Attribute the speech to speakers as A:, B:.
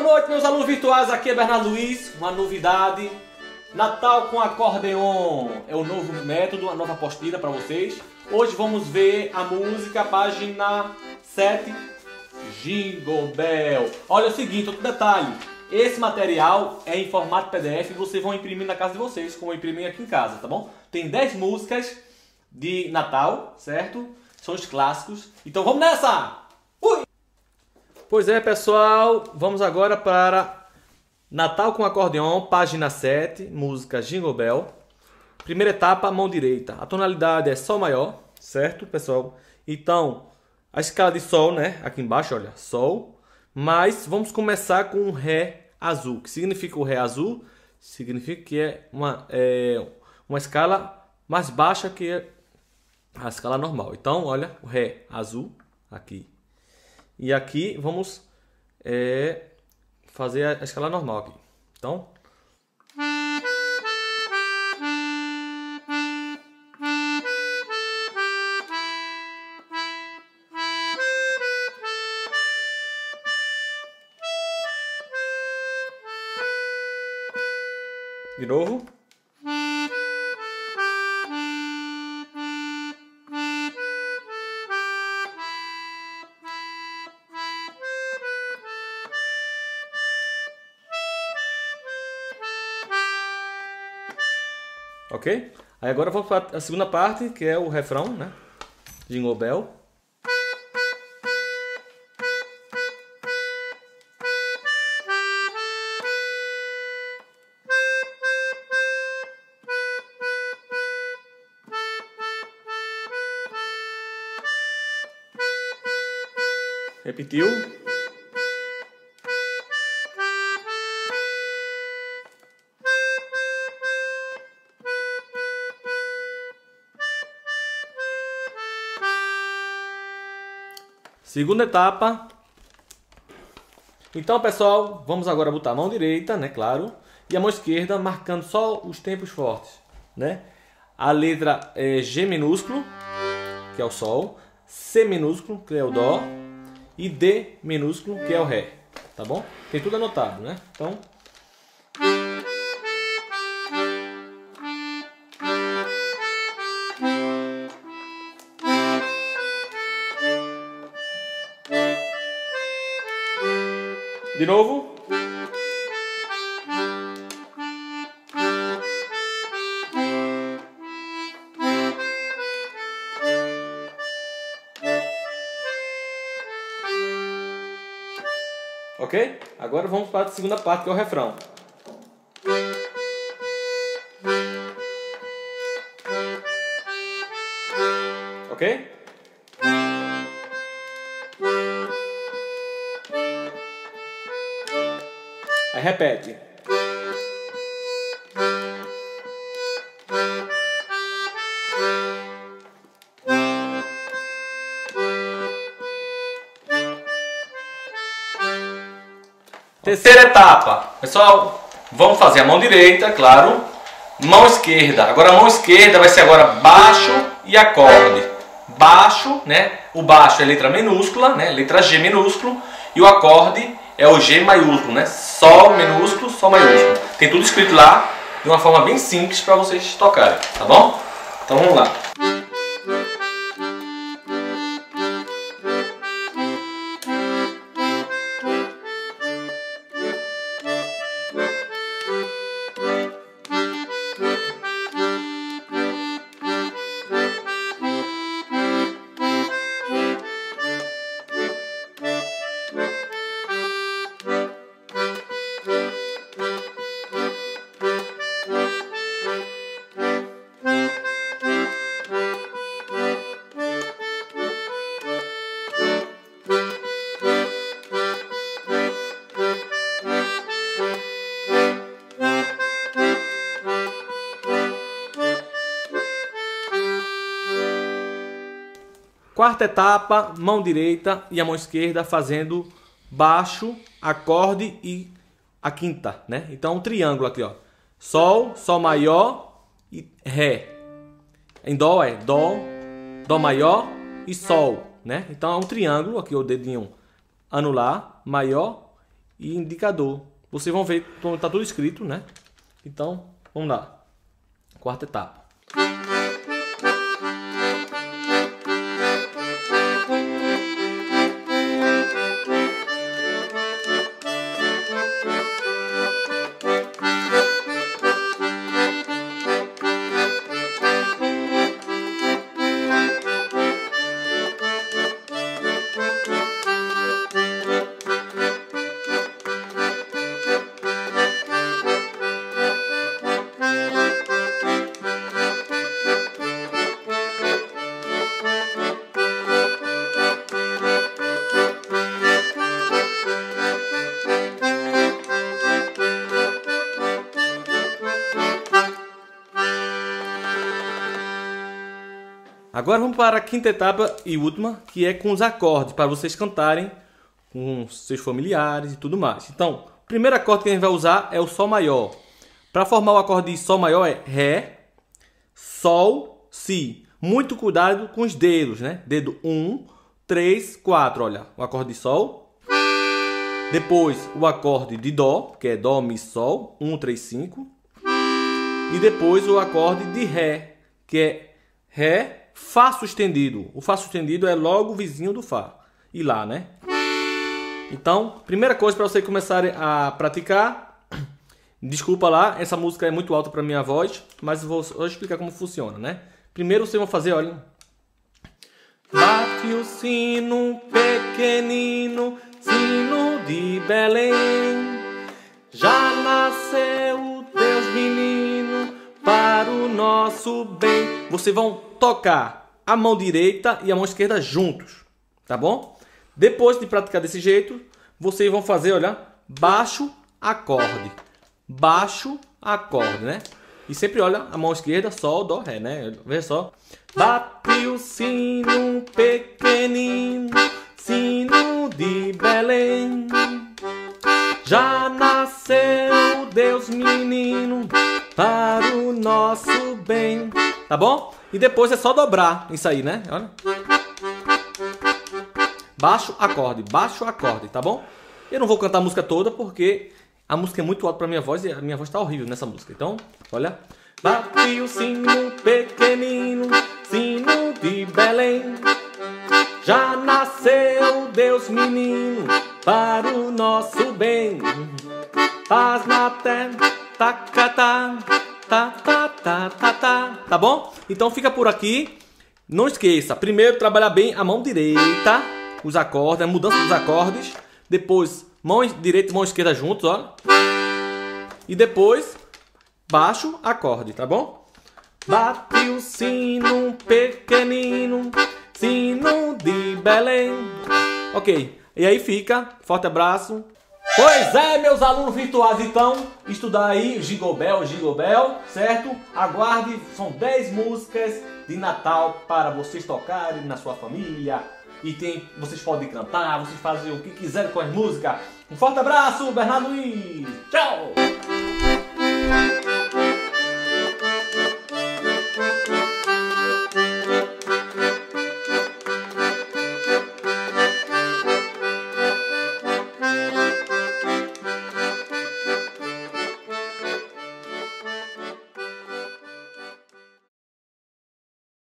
A: noite, meus alunos virtuais, aqui é Bernardo Luiz, uma novidade, Natal com acordeon, é o novo método, a nova apostila para vocês. Hoje vamos ver a música, página 7, Jingle Bell. Olha o seguinte, outro detalhe, esse material é em formato PDF e vocês vão imprimir na casa de vocês, como eu imprimi aqui em casa, tá bom? Tem 10 músicas de Natal, certo? São os clássicos, então vamos nessa! Ui! Pois é, pessoal, vamos agora para Natal com acordeon, página 7, música Jingle Bell. Primeira etapa, mão direita. A tonalidade é Sol maior, certo, pessoal? Então, a escala de Sol, né? Aqui embaixo, olha, Sol. Mas vamos começar com um Ré azul. O que significa o Ré azul? Significa que é uma escala mais baixa que a escala normal. Então, olha, o Ré azul aqui. E aqui vamos fazer a escala normal aqui. Então, de novo. Ok? Aí agora vamos para a segunda parte, que é o refrão, né? Jingle Bell. Repetiu. Segunda etapa. Então, pessoal, vamos agora botar a mão direita, né, claro, e a mão esquerda marcando só os tempos fortes, né? A letra é G minúsculo, que é o Sol, C minúsculo, que é o Dó, e D minúsculo, que é o Ré, tá bom? Tem tudo anotado, né? Então, de novo. Ok? Agora vamos para a segunda parte, que é o refrão. Ok? Aí repete. Terceira etapa. Pessoal, vamos fazer a mão direita, claro. Mão esquerda. Agora a mão esquerda vai ser agora baixo e acorde. Baixo, né? O baixo é letra minúscula, né? Letra G minúsculo. E o acorde é o G maiúsculo, né? Sol minúsculo, Sol maiúsculo. Tem tudo escrito lá de uma forma bem simples para vocês tocarem, tá bom? Então vamos lá. Quarta etapa, mão direita e a mão esquerda fazendo baixo, acorde e a quinta, né? Então um triângulo aqui, ó. Sol, Sol maior e Ré. Em Dó é Dó, Dó maior e Sol, né? Então é um triângulo, aqui o dedinho anular, maior e indicador. Vocês vão ver, tá tudo escrito, né? Então, vamos lá. Quarta etapa. Agora vamos para a quinta etapa e última, que é com os acordes, para vocês cantarem com seus familiares e tudo mais. Então, o primeiro acorde que a gente vai usar é o Sol maior. Para formar o acorde de Sol maior é Ré, Sol, Si. Muito cuidado com os dedos, né? Dedo 1, 3, 4. Olha, o acorde de Sol. Depois o acorde de Dó, que é Dó, Mi, Sol. 1, 3, 5. E depois o acorde de Ré, que é Ré, Fá sustenido. O Fá sustenido é logo o vizinho do Fá. E Lá, né? Então, primeira coisa para vocês começarem a praticar. Desculpa lá, essa música é muito alta para minha voz, mas vou explicar como funciona, né? Primeiro vocês vão fazer, olha. Bate o sino pequenino, sino de Belém. Já nasceu o Deus menino para o nosso bem. Vocês vão tocar a mão direita e a mão esquerda juntos, tá bom? Depois de praticar desse jeito, vocês vão fazer, olha, baixo, acorde. Baixo, acorde, né? E sempre, olha, a mão esquerda, Sol, Dó, Ré, né? Veja só. Bate o sino pequenino, sino de Belém. Já nasceu Deus menino para o nosso bem. Tá bom? E depois é só dobrar isso aí, né? Olha. Baixo, acorde, tá bom? Eu não vou cantar a música toda porque a música é muito alta pra minha voz e a minha voz tá horrível nessa música. Então, olha. Bate o sino pequenino, sino de Belém. Já nasceu Deus menino para o nosso bem. Paz na terra, tacatá, tá, tá, tá, tá, tá. Tá bom? Então fica por aqui. Não esqueça, primeiro trabalhar bem a mão direita, os acordes, a mudança dos acordes. Depois, mão direita e mão esquerda juntos, ó. E depois, baixo, acorde, tá bom? Bate o sino pequenino, sino de Belém. Ok, e aí fica, forte abraço. Pois é, meus alunos virtuais, então, estudar aí Jingle Bell, certo? Aguarde, são 10 músicas de Natal para vocês tocarem na sua família. E vocês podem cantar, vocês fazem o que quiserem com as músicas. Um forte abraço, Bernardo Luiz. Tchau!